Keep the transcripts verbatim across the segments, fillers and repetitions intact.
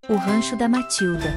O rancho da Matilda.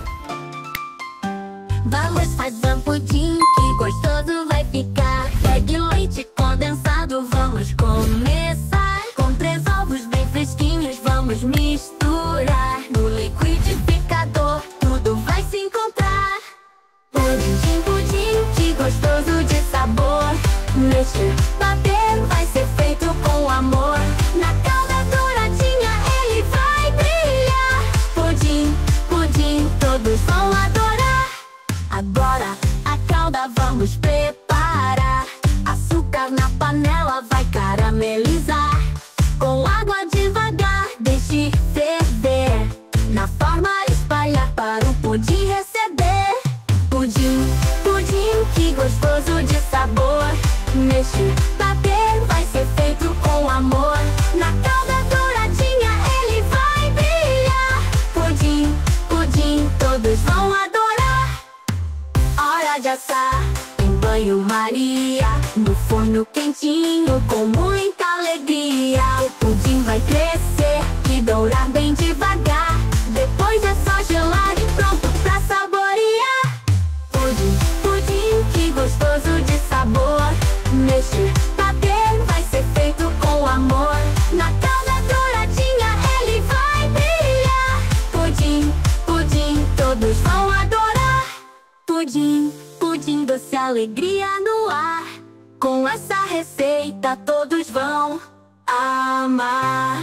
Vamos fazer um pudim, que gostoso vai ficar. Pegue leite condensado, vamos começar. Com três ovos bem fresquinhos, vamos misturar. No liquidificador, tudo vai se encontrar. Pudim, pudim, que gostoso de sabor. Mexer, bater, vai ser feito com amor. Na calda douradinha ele vai brilhar. Pudim, pudim, todos vão adorar. Agora a calda vamos preparar. Açúcar na panela vai caramelizar. Com água devagar, deixe ferver. Na forma espalhar para o pudim receber. Pudim, pudim, que gostoso de sabor. Mexer, bater, vai ser feito com amor. Na calda douradinha ele vai brilhar. Pudim, pudim, todos vão adorar. Hora de assar em banho-maria, no forno quentinho com muita alegria. O pudim vai crescer e dourar bem devagar. Depois é só gelar e pronto pra saborear. Pudim, pudim, que gostoso de sabor. Mexer, bater, vai ser feito com amor. Na calda douradinha ele vai brilhar. Pudim, pudim, todos vão adorar. Pudim, pudim, doce alegria no ar. Com essa receita todos vão amar.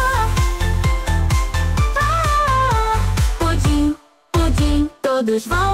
Pudim, pudim, todos vão